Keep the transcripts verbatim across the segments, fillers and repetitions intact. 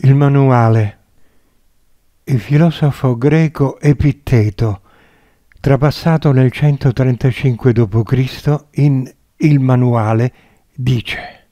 Il manuale. Il filosofo greco Epitteto, trapassato nel centotrentacinque dopo Cristo, in Il Manuale dice: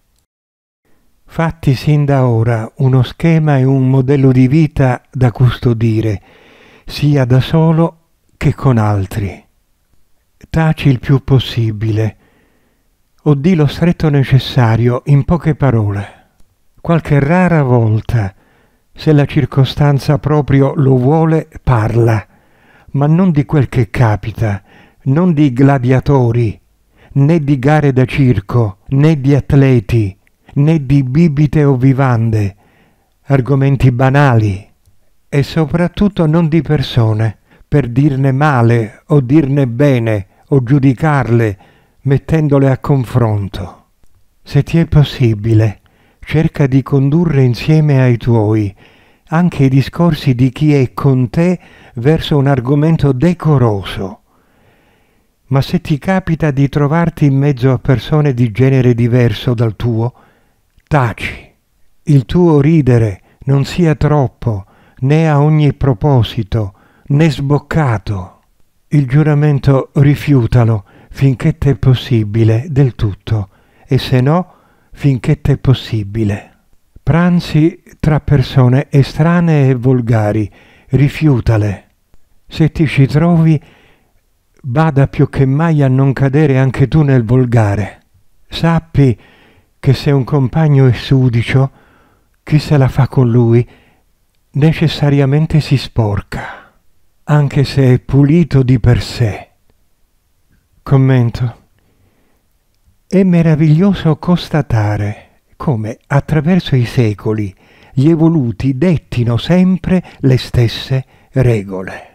fatti sin da ora uno schema e un modello di vita da custodire, sia da solo che con altri. Taci il più possibile, o di lo stretto necessario in poche parole. Qualche rara volta, se la circostanza proprio lo vuole, parla, ma non di quel che capita, non di gladiatori, né di gare da circo, né di atleti, né di bibite o vivande, argomenti banali, e soprattutto non di persone, per dirne male o dirne bene o giudicarle, mettendole a confronto. Se ti è possibile, cerca di condurre insieme ai tuoi anche i discorsi di chi è con te verso un argomento decoroso. Ma se ti capita di trovarti in mezzo a persone di genere diverso dal tuo, taci. Il tuo ridere non sia troppo, né a ogni proposito, né sboccato. Il giuramento rifiutalo finché t'è possibile del tutto, e se no, finché t'è possibile. Pranzi tra persone estranee e volgari, rifiutale. Se ti ci trovi, bada più che mai a non cadere anche tu nel volgare. Sappi che se un compagno è sudicio, chi se la fa con lui necessariamente si sporca, anche se è pulito di per sé. Commento. È meraviglioso constatare come attraverso i secoli gli evoluti dettino sempre le stesse regole.